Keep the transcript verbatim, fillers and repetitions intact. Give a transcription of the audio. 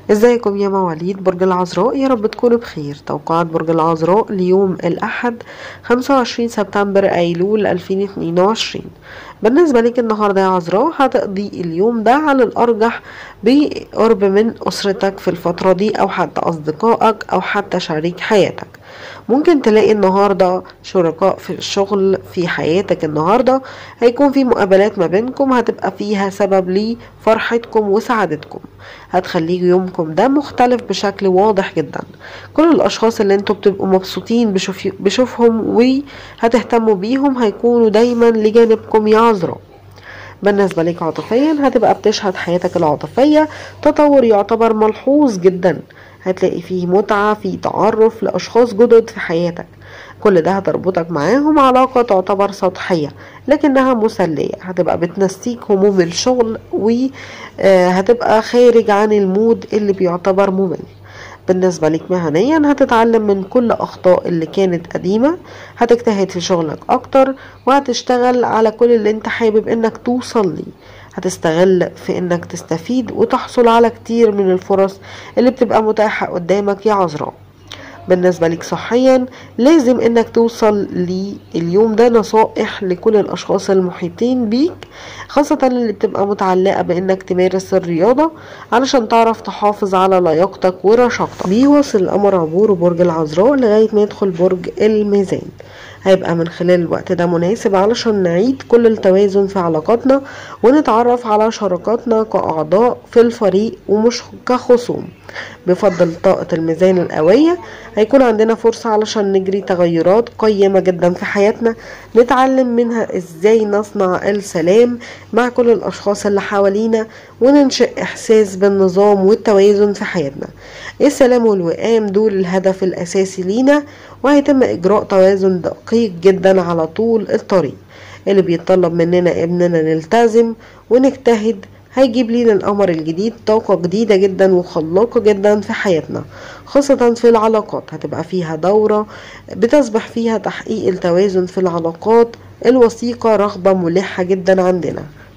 ازيكم يا مواليد برج العذراء؟ يا رب تكونوا بخير. توقعات برج العذراء ليوم الأحد خمسة وعشرين سبتمبر أيلول ألفين واتنين وعشرين. بالنسبة لك النهاردة يا عذراء، هتقضي اليوم ده على الأرجح بقرب من أسرتك في الفترة دي، أو حتى أصدقائك، أو حتى شريك حياتك. ممكن تلاقي النهاردة شركاء في الشغل في حياتك. النهاردة هيكون في مقابلات ما بينكم، هتبقى فيها سبب لفرحتكم وسعادتكم، هتخلي يومكم ده مختلف بشكل واضح جدا. كل الأشخاص اللي انتوا بتبقوا مبسوطين بشوف بشوفهم وهتهتموا بيهم هيكونوا دايما لجانبكم يا عذراء. بالنسبة لك عاطفيا، هتبقى بتشهد حياتك العاطفية تطور يعتبر ملحوظ جدا. هتلاقي فيه متعة في تعرف لأشخاص جدد في حياتك. كل ده هتربطك معاهم علاقة تعتبر سطحية لكنها مسلية، هتبقى بتنسيك هموم الشغل وهتبقى خارج عن المود اللي بيعتبر ممل. بالنسبة لك مهنيا، هتتعلم من كل أخطاء اللي كانت قديمة، هتجتهد في شغلك أكتر، وهتشتغل على كل اللي انت حابب انك توصل ليه. هتستغل في انك تستفيد وتحصل على كتير من الفرص اللي بتبقى متاحة قدامك يا عذراء. بالنسبة لك صحيا، لازم انك توصل لليوم ده نصائح لكل الاشخاص المحيطين بيك، خاصة اللي بتبقى متعلقة بانك تمارس الرياضة علشان تعرف تحافظ على لياقتك ورشاقتك. بيواصل القمر عبوره برج العذراء لغاية ما يدخل برج الميزان. هيبقى من خلال الوقت ده مناسب علشان نعيد كل التوازن في علاقاتنا ونتعرف على شراكاتنا كأعضاء في الفريق ومش كخصوم. بفضل طاقة الميزان القوية هيكون عندنا فرصة علشان نجري تغيرات قيمة جدا في حياتنا، نتعلم منها ازاي نصنع السلام مع كل الاشخاص اللي حوالينا، وننشئ احساس بالنظام والتوازن في حياتنا. السلام والوئام دول الهدف الاساسي لينا، وهيتم اجراء توازن دقيق جدا على طول الطريق اللي بيتطلب مننا اننا نلتزم ونجتهد. هيجيب لينا القمر الجديد طاقة جديدة جدا وخلاقة جدا في حياتنا، خاصة في العلاقات. هتبقى فيها دورة بتصبح فيها تحقيق التوازن في العلاقات الوثيقة رغبة ملحة جدا عندنا.